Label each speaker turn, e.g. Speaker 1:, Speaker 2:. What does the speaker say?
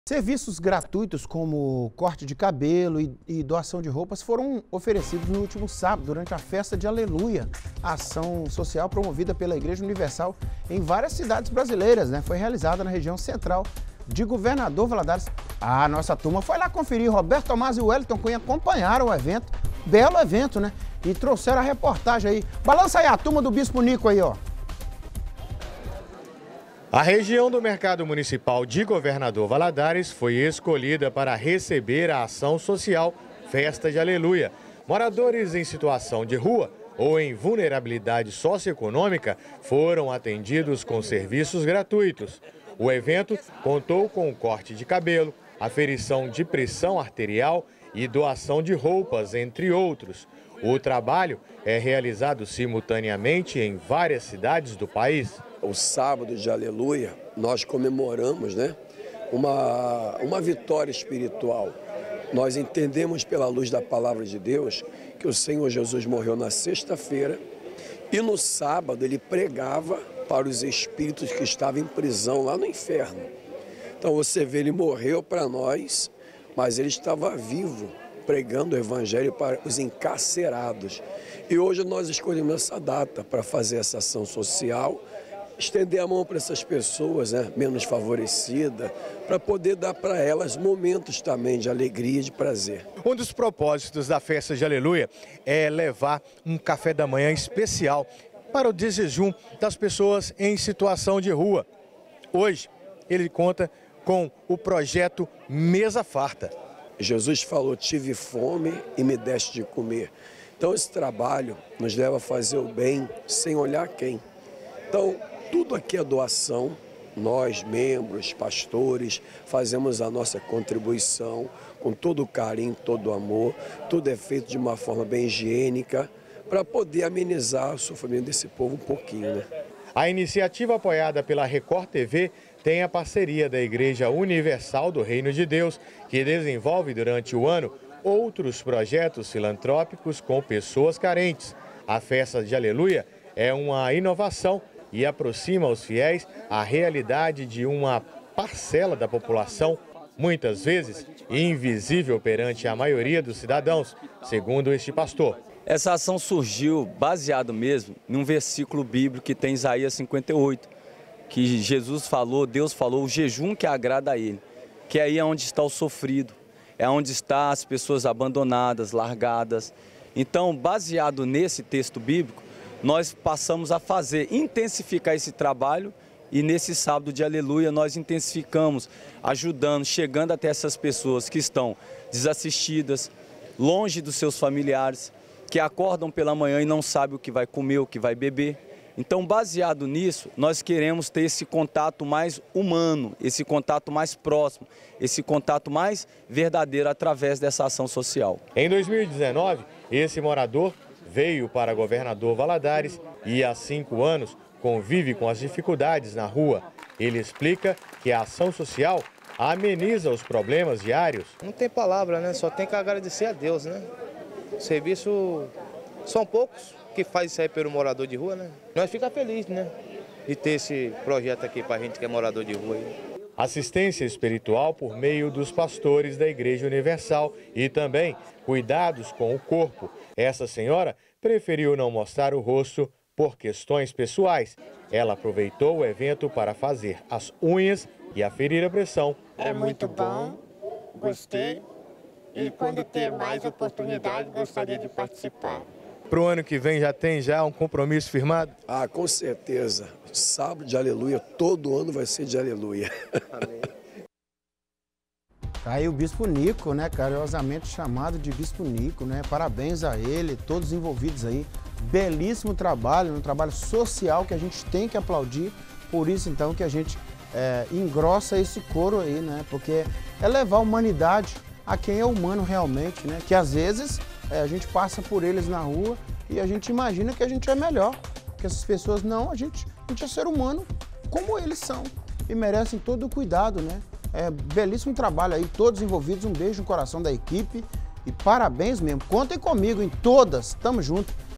Speaker 1: Serviços gratuitos como corte de cabelo e doação de roupas foram oferecidos no último sábado, durante a festa de Aleluia, a ação social promovida pela Igreja Universal em várias cidades brasileiras, né? Foi realizada na região central de Governador Valadares. A nossa turma foi lá conferir. Roberto Tomás e Wellington Cunha acompanharam o evento, belo evento, né? E trouxeram a reportagem aí. Balança aí a turma do Bispo Nico aí, ó.
Speaker 2: A região do Mercado Municipal de Governador Valadares foi escolhida para receber a ação social Festa de Aleluia. Moradores em situação de rua ou em vulnerabilidade socioeconômica foram atendidos com serviços gratuitos. O evento contou com o corte de cabelo, aferição de pressão arterial e doação de roupas, entre outros. O trabalho é realizado simultaneamente em várias cidades do país.
Speaker 3: O sábado de Aleluia, nós comemoramos, uma vitória espiritual. Nós entendemos pela luz da palavra de Deus que o Senhor Jesus morreu na sexta-feira e no sábado ele pregava para os espíritos que estavam em prisão lá no inferno. Então você vê, ele morreu para nós, mas ele estava vivo, pregando o evangelho para os encarcerados. E hoje nós escolhemos essa data para fazer essa ação social, estender a mão para essas pessoas, menos favorecidas, para poder dar para elas momentos também de alegria e de prazer.
Speaker 2: Um dos propósitos da Festa de Aleluia é levar um café da manhã especial para o desjejum das pessoas em situação de rua. Hoje, ele conta com o projeto Mesa Farta.
Speaker 3: Jesus falou: tive fome e me deste de comer. Então esse trabalho nos leva a fazer o bem sem olhar quem. Então tudo aqui é doação. Nós, membros, pastores, fazemos a nossa contribuição com todo o carinho, todo o amor. Tudo é feito de uma forma bem higiênica para poder amenizar o sofrimento desse povo um pouquinho, né?
Speaker 2: A iniciativa, apoiada pela Record TV, tem a parceria da Igreja Universal do Reino de Deus, que desenvolve durante o ano outros projetos filantrópicos com pessoas carentes. A Festa de Aleluia é uma inovação e aproxima os fiéis a realidade de uma parcela da população, muitas vezes invisível perante a maioria dos cidadãos, segundo este pastor.
Speaker 4: Essa ação surgiu baseado mesmo num versículo bíblico que tem Isaías 58, que Jesus falou, Deus falou, o jejum que agrada a Ele, que aí é onde está o sofrido, é onde estão as pessoas abandonadas, largadas. Então, baseado nesse texto bíblico, nós passamos a intensificar esse trabalho, e nesse sábado de Aleluia nós intensificamos, ajudando, chegando até essas pessoas que estão desassistidas, longe dos seus familiares, que acordam pela manhã e não sabem o que vai comer, o que vai beber. Então, baseado nisso, nós queremos ter esse contato mais humano, esse contato mais próximo, esse contato mais verdadeiro através dessa ação social.
Speaker 2: Em 2019, esse morador veio para Governador Valadares e há 5 anos convive com as dificuldades na rua. Ele explica que a ação social ameniza os problemas diários.
Speaker 5: Não tem palavra, né? Só tem que agradecer a Deus, né? O serviço são poucos que faz isso aí pelo morador de rua, né? Nós ficamos felizes, né? De ter esse projeto aqui para a gente que é morador de rua aí.
Speaker 2: Assistência espiritual por meio dos pastores da Igreja Universal e também cuidados com o corpo. Essa senhora preferiu não mostrar o rosto por questões pessoais. Ela aproveitou o evento para fazer as unhas e aferir a pressão.
Speaker 6: É muito bom, gostei, e quando ter mais oportunidade gostaria de participar.
Speaker 2: Para o ano que vem já tem um compromisso firmado?
Speaker 3: Ah, com certeza. Sábado de Aleluia, todo ano vai ser de Aleluia.
Speaker 1: Amém. Tá aí o Bispo Nico, né, carinhosamente chamado de Bispo Nico, né? Parabéns a ele, todos envolvidos aí. Belíssimo trabalho, um trabalho social que a gente tem que aplaudir. Por isso, então, que a gente engrossa esse coro aí, né? Porque é levar a humanidade a quem é humano realmente, né? Que às vezes a gente passa por eles na rua e a gente imagina que a gente é melhor. Que essas pessoas não, a gente é ser humano como eles são e merecem todo o cuidado, né? Belíssimo trabalho aí, todos envolvidos, um beijo no coração da equipe e parabéns mesmo. Contem comigo em todas, tamo junto.